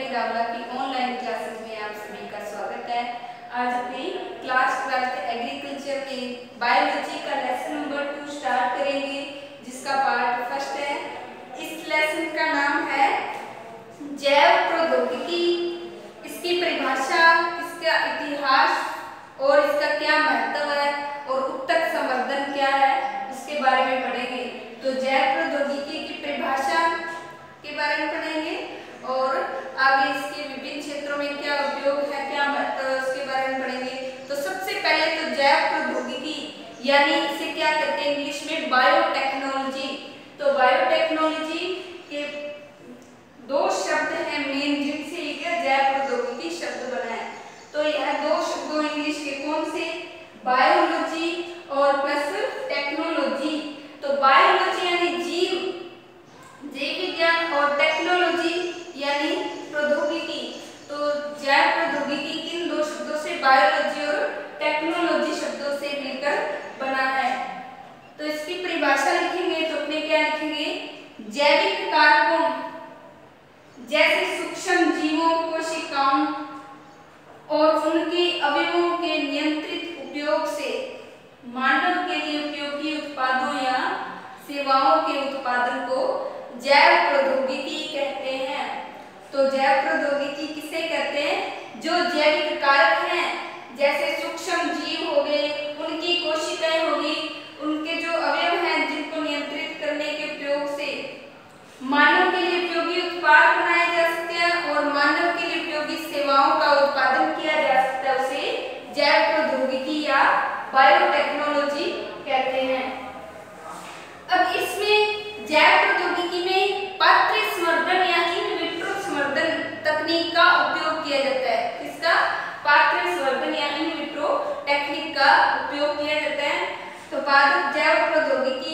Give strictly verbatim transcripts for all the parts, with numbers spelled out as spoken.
प्रगति रावला की online classes में आप सभी का स्वागत है। आज अपनी क्लास ट्वेल्थ एग्रीकल्चर में बायोलॉजी का लेसन नंबर टू स्टार्ट करेंगे, जिसका पार्ट फर्स्ट है। इस लेसन का नाम है जैव प्रौद्योगिकी। इसकी परिभाषा, इसका इतिहास और इसका क्या महत्व है और उत्तक संवर्धन क्या है, उसके बारे में पढ़ेंगे। तो जैव प्रौद्योगिकी की परिभाषा के बारे में पढ़ेंगे और आगे इसके विभिन्न क्षेत्रों में क्या उपयोग है, क्या महत्व है, उसके बारे में पढ़ेंगे। तो सबसे पहले तो जैव प्रौद्योगिकी यानी इसे क्या कहते हैं इंग्लिश में बायोटेक्नोलॉजी। तो बायोटेक्नोलॉजी के दो शब्द हैं मेन, जिनसे ये जैव प्रौद्योगिकी शब्द बना है। तो यह दो शब्दों इंग्लिश के कौन से, बायोलॉजी और प्लस टेक्नोलॉजी। तो बायोलॉजी यानी जीव जीव विज्ञान और टेक्नोलॉजी यानी प्रौद्योगिकी। तो जैव प्रौद्योगिकी किन दो शब्दों से, बायोलॉजी और टेक्नोलॉजी शब्दों से मिलकर बना है। तो इसकी परिभाषा लिखेंगे तो अपने क्या लिखेंगे, जैविक कारकों जैसे सूक्ष्म जीवों, कोशिकाओं और उनके अवयवों के नियंत्रित उपयोग से मानव के लिए उपयोगी उत्पादों या सेवाओं के उत्पादन को जैव प्रौद्योगिकी कहते हैं। तो जैव प्रौद्योगिकी किसे कहते हैं, जो जैविक कारक हैं जैसे सूक्ष्म जीव हो गए, उनकी कोशिकाएं होगी, उनके जो अवयव हैं जिनको नियंत्रित करने के उपयोग से मानव के लिए उपयोगी उत्पाद बनाए जा सकते हैं और मानव के लिए उपयोगी सेवाओं का उत्पादन किया जा सकता है, उसे जैव प्रौद्योगिकी या बायोटेक्नोलॉजी कहते हैं। अब इसमें जैव प्रौद्योगिकी में पात्र संवर्धन या इन विट्रो संवर्धन तकनीक का उपयोग किया जाता है। इसका पात्र संवर्धन या इन विट्रो टेक्निक का उपयोग किया जाता है। तो पादप जैव प्रौद्योगिकी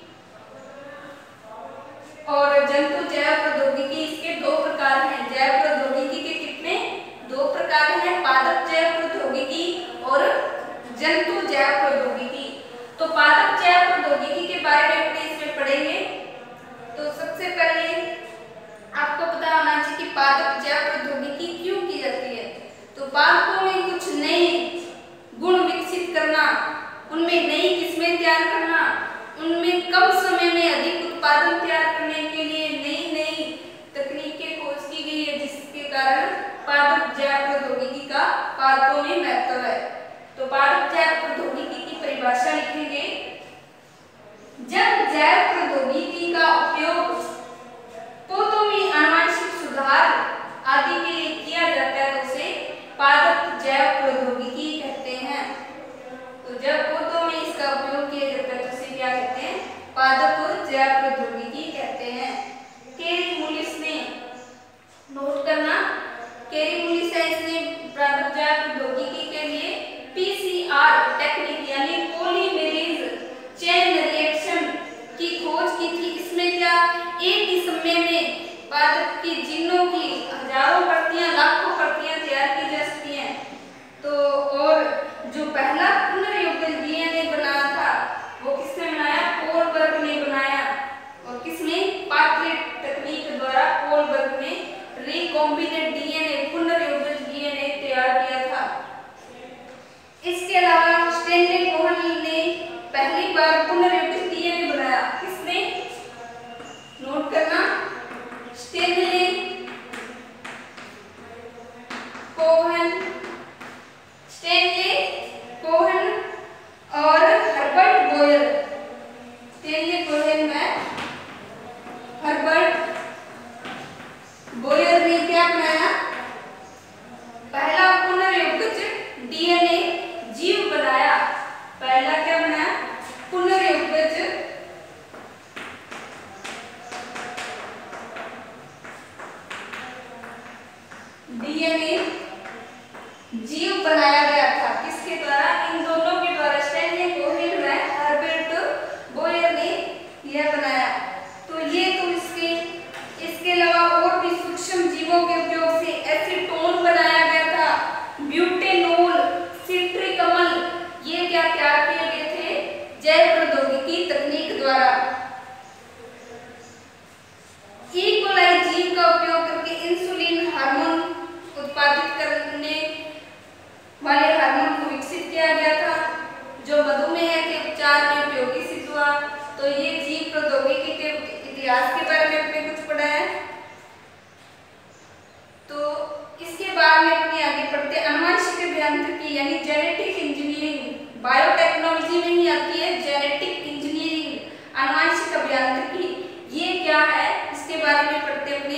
और जंतु जैव प्रौद्योगिकी, इसके दो प्रकार हैं। जैव प्रौद्योगिकी के कितने, दो प्रकार हैं, पादप जैव प्रौद्योगिकी और जंतु जैव प्रौद्योगिकी। तो पादप जैव प्रौद्योगिकी के बारे में अपने इसमें पढ़ेंगे। तो सबसे पहले आपको पता होना चाहिए कि पादप जैव प्रौद्योगिकी क्यों की जाती है। तो पादपों में कुछ नए गुण विकसित करना, उनमें नई किस्में तैयार करना, उनमें कम समय में अधिक उत्पादन तैयार करने के लिए नई नई तकनीकें खोज की गई है, जिसके कारण पादप जैव प्रौद्योगिकी का पादपों में महत्व है। तो पादप जैव प्रौद्योगिकी की परिभाषा लिखेंगे, जब जैव प्रौद्योगिकी का उपयोग पौधों में आनुवंशिक सुधार आदि के लिए किया जाता है तो उसे पादप जैव प्रौद्योगिकी कहते हैं। तो जब पौधों में इसका उपयोग किया जाता है तो उसे क्या कहते हैं, पादप जैव प्रौद्योगिकी कहते हैं। केरी मुलिस ने, नोट करना, केरी मुलिस है, इसने पादप जैव प्रौद्योगिकी के लिए पीसीआर टेक्निक यानी पॉलीमेरेज चेन रिएक्शन की खोज की थी। इसमें क्या एक ही समय में पादप की जीनों की हजारों प्रतियां, लाखों प्रतियां तैयार की जा सकती हैं। तो और जो पहला पुनर्योजन डीएनए बना था वो किसने बनाया, कोलबर्ग ने बनाया। और किसमें, पात्र तकनीक द्वारा कोलबर्ग ने रिकॉम्बिनेंट डीएनए, पुनर्योजन डीएनए तैयार किया था। इसके अलावा स्टेनले कोहन ने पहली बार पुनर्योजित डीएनए बनाया। किसने, नोट करना, स्टेनले कोहन, स्टेनले कोहन और हर्बर्ट बोयर। स्टेनले कोहन में हर्बर्ट बोयर ने क्या बनाया, पहला पुनर्योजित डीएनए जीव बनाया। पहला क्या बनाया, पुनर्योजित डीएनए जीव बनाया गया था। किसके द्वारा, इन दोनों के द्वारा, स्टेनले कोहेन व हर्बर्ट बोयर ने यह बनाया। तो ये तो इसके इसके अलावा और भी सूक्ष्म जीवों के उपयोग से एसीटोन बनाया गया था, ब्यूटेनॉल, सिट्रिकमल, ये क्या तैयार किए गए थे जैव प्रौद्योगिकी तकनीक द्वारा। ई कोलाई जीव का उपयोग करके इंसुलिन हार्मोन उसके बारे में पढ़ते अपने।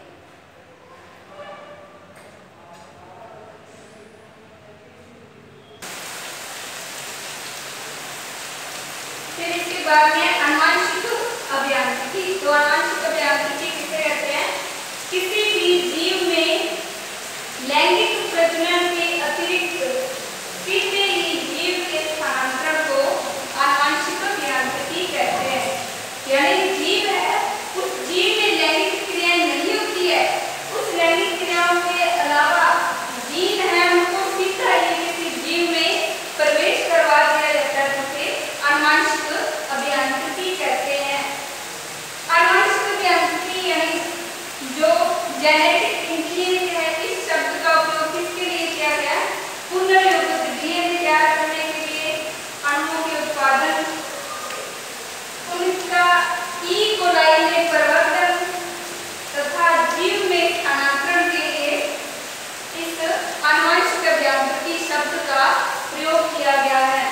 फिर इसके बाद में आनुवंशिक अभियांत्रिकी। तो आनुवंशिक अभियांत्रिकी किसे कहते हैं? किसी भी जीव में लैंगिक प्रजनन के अतिरिक्त सीधे ही जीव के स्थानांतरण को आनुवंशिक अभियांत्रिकी कहते हैं। यानी जीव है, उस जीव में लैंगिक क्रियाएं नहीं होती है, उस लैंगिक क्रियाओं के अलावा जीन है उनको सीधा ही किसी जीव में प्रवेश करवा दिया जाता है, उसे आनुवंशिक अभियांत्रिकी कहते हैं। आनुवंशिक अभियांत्रिकी यानी जो जेनेटिक इंजीनियरिंग है, इस शब्द का उपयोग किसके लिए किया गया है? पुनर्योजित डीएनए तैयार करने के लिए, अणुओं के उत्पादन, उनका ई कोलाई में परिवर्तन तथा जीव में स्थानांतरण के लिए इस आनुवंशिक अभियांत्रिकी शब्द का प्रयोग किया गया है।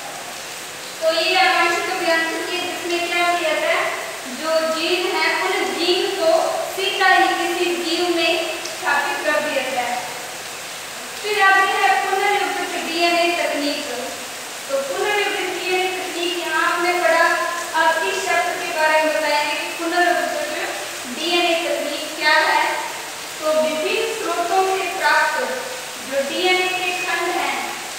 तो ये आनुवंशिक अभियांत्रिकी जिसमें क्या किया जाता है? जो जीन है उन जीन को सीधा ही किसी जीव में स्थापित कर दिया जाता है। फिर आगे है पुनर्योजित डीएनए तकनीक। तो पुनर्योजित डीएनए तकनीक यहाँ आपने पढ़ा, अब इस शब्द के बारे में बताएंगे कि पुनर्योजित डीएनए तकनीक क्या है। तो विभिन्न स्रोतों से प्राप्त जो डीएनए के खंड हैं,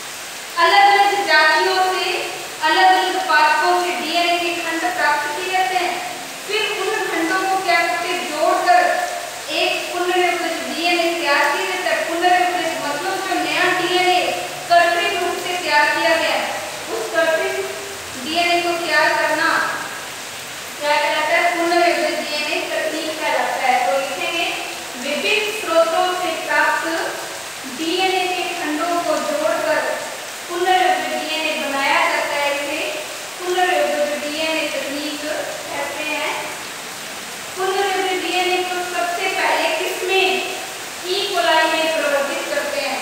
अलग अलग जातियों से, अलग अलग पादपों से डीएनए के खंड प्राप्त किए जाते हैं। फिर उन खंडों को क्या करते हैं? जोड़कर एक पुनर्योजित डीएनए तैयार किया जाता है। पुनर्योजित मतलब जो नया डीएनए कृत्रिम रूप से तैयार किया गया है, उस कृत्रिम डीएनए को तैयार करना क्या कहलाता है? पुनर्योजित डीएनए तकनीक कहलाता है। तो लिखेंगे विभिन्न स्रोतों से प्राप्त डीएनए के खंडों को जोड़कर पुनर्योजित डीएनए बनाया जाता है, इसे पुनर्योजित डीएनए तकनीक कहते हैं। पुनर्योजित डीएनए को सबसे पहले किसमें? ई कोलाई में प्रवर्धित करते हैं।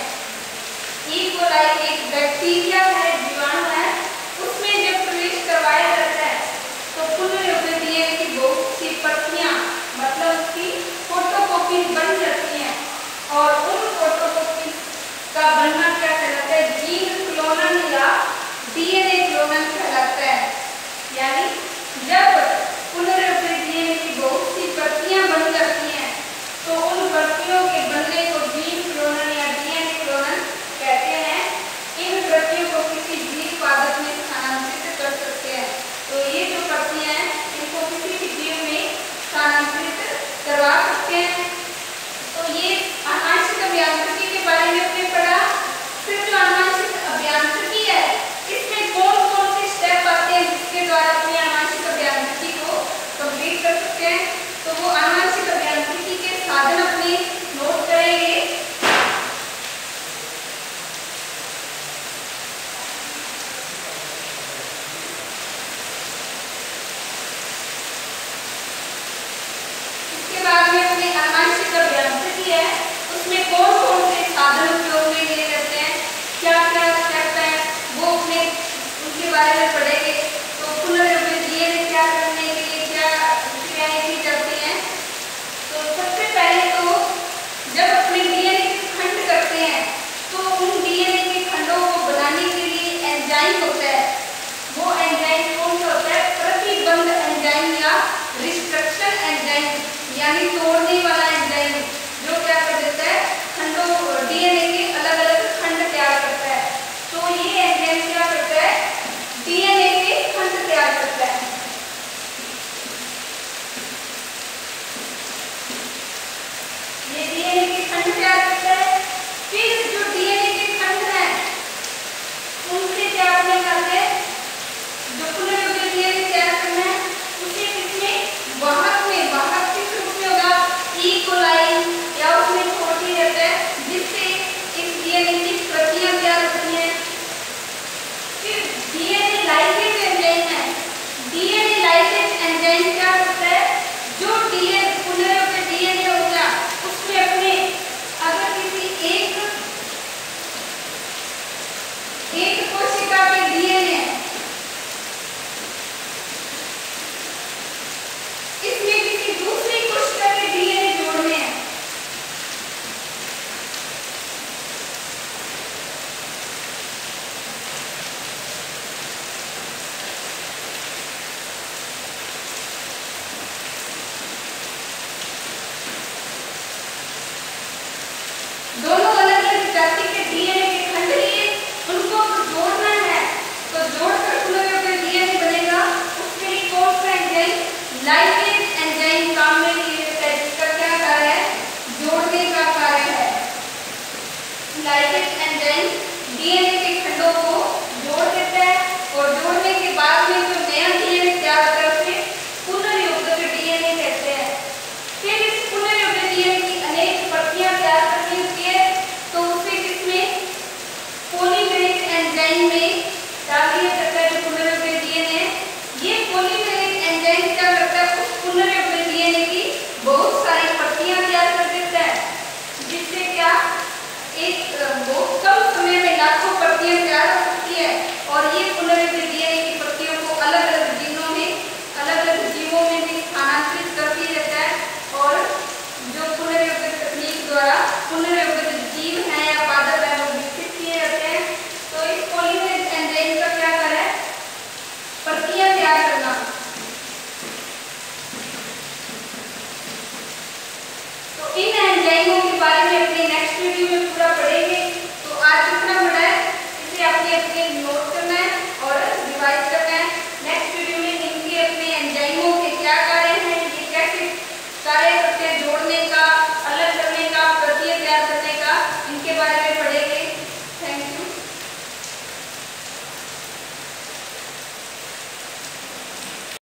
ई कोलाई एक बैक्टीरिया है, जीवाणु है, उसमें जब प्रवेश करवाया जाता है तो पुनर्योजित डीएनए की बहुत सी प्रतियां, मतलब उसकी फोटोकॉपी बन जाती हैं, और उन फोटोकॉपी का बनना क्या कहलाता है? जीन क्लोनन या डीएनए क्लोनन कहलाता है। यानी जब पुनर्योजित डीएनए की बहुत सी प्रतियां बन जाती हैं तो उन प्रतियों के बनने को जीन क्लोनन या डीएनए क्लोनन कहते हैं। इन प्रतियों को किसी जीव पादप में स्थानांतरित कर सकते हैं। तो ये जो प्रतियां हैं इनको किसी भी जीव में स्थानांतरित करवा सकते हैं। तो ये आनुवंशिक अभियांत्रिकी के बारे में हमने पढ़ा। फिर जो आनुवंशिक अभियांत्रिकी है, इसमें कौन कौन से स्टेप आते हैं जिसके द्वारा अपनी आनुवंशिक अभियांत्रिकी को कंप्लीट कर सकते हैं? तो वो आनुवंशिक अभियांत्रिकी के साधन अपने नोट करेंगे। इसके बाद में अपनी आनुवंशिक अभियांत्रिकी है, उसमें कौन कौन से साधन उपयोग में लिए जाते हैं, क्या क्या स्टेप है, वो अपने उनके बारे में पढ़ेंगे। तो पुनर्योजित डीएनए तैयार करने के लिए क्या क्रियाएं की जाती हैं? तो सबसे पहले तो जब अपने डीएनए के खंड करते हैं तो उन डीएनए के खंडों को बनाने के लिए एंजाइम होता है। वो एंजाइम कौन सा होता है? प्रतिबंध एंजाइम या रिस्ट्रक्शन एंजाइम, यानी तोड़ने वाला एंजाइम, जो क्या कर देता है? खंडों, डीएनए के अलग अलग खंड तैयार करता है। तो ये एंजाइम क्या करता है? डीएनए के खंड तैयार करता है। ये डीएनए के खंड तैयार करता है। फिर जो डीएनए के खंड हैं उनसे क्या करने करते हैं? जो पुनर्योजित डीएनए तैयार करना है उसे किसमें? वाहक में। वाहक किस रूप में होगा? ई कोलाई या उसमें छोड़ दिया जाता है, जिससे इस डीएनए की प्रतियां तैयार होती हैं। फिर डीएनए लाइगेज एंजाइम है। डीएनए लाइगेज एंजाइम क्या करता है? जो डीएनए पुनर्योजित डीएनए होगा उसमें अपने अगर किसी एक एक कोशिका के डीएनए इसमें किसी दूसरी में पूरा पढ़ेंगे।